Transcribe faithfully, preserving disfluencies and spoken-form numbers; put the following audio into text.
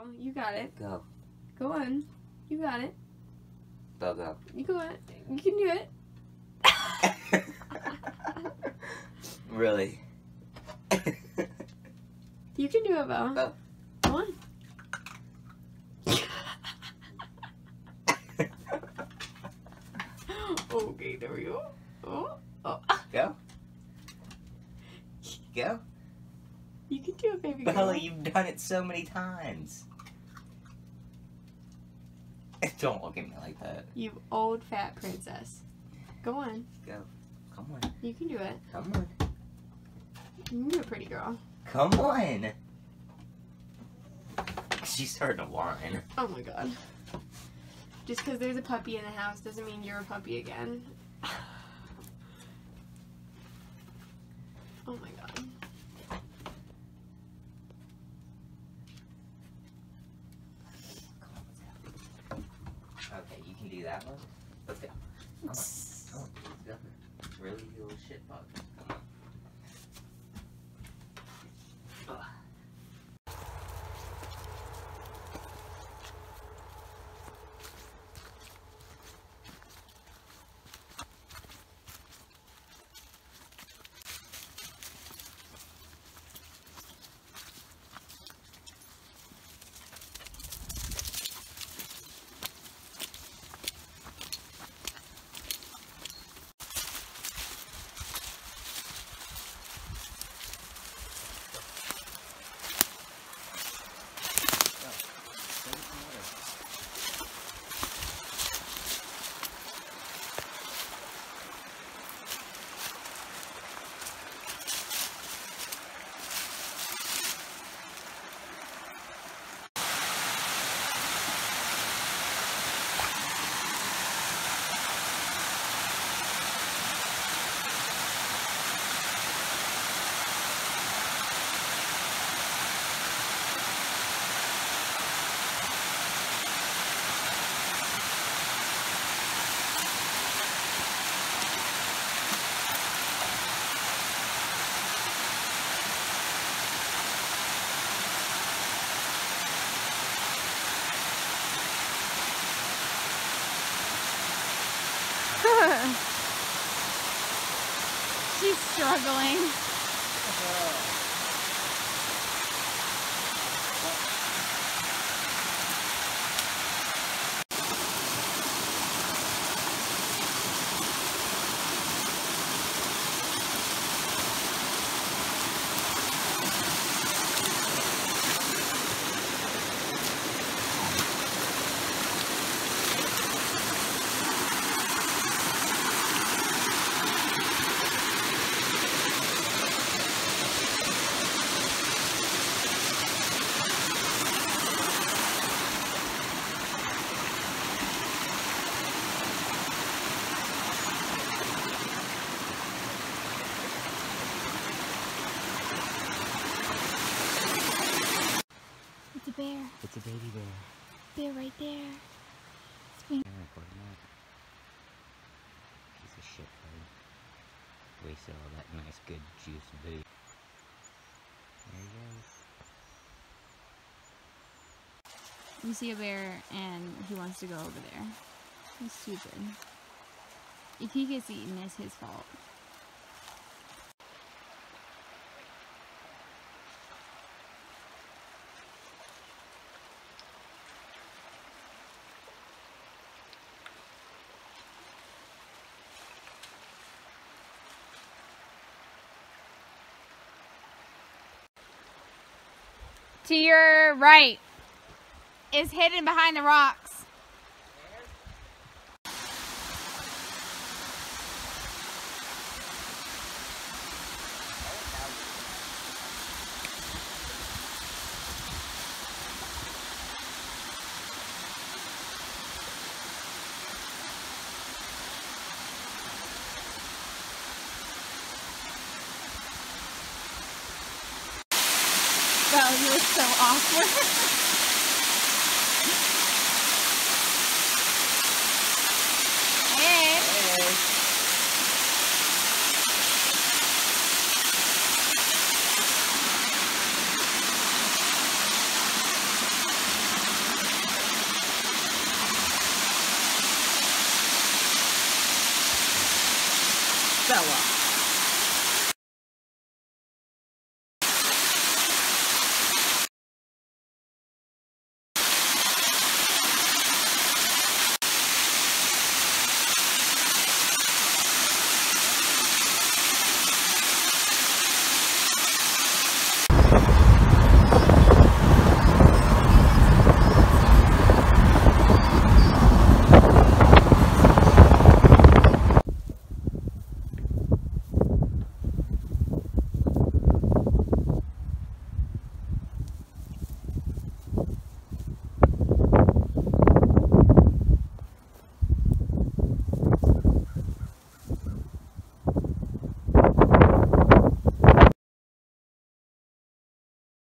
girl. You got it. Go. Go on. You got it. Go, go. You go on. You can do it. Really? You can do it, Bo. Go. Go on. Okay, there we go. Oh, oh. Go. Go. You can do it, baby girl. Bella, you've done it so many times. Don't look at me like that. You old fat princess. Go on. Go. Come on. You can do it. Come on. You can do it, pretty girl. Come on. She's starting to whine. Oh my god. Just because there's a puppy in the house doesn't mean you're a puppy again. Oh my god. Okay, you can do that one. Let's go. Come on. Come on. Let's go. Really, you little shit bug. Come on. Ugh. She's struggling. It's a bear. It's a baby bear. Bear right there. Swing. Piece of shit, buddy. Wasted all that nice, good juice and booty. There he goes. You see a bear and he wants to go over there. He's stupid. If he gets eaten, it's his fault. To your right is hidden behind the rocks. Wow, you look so awkward. Hey. Hey. fella.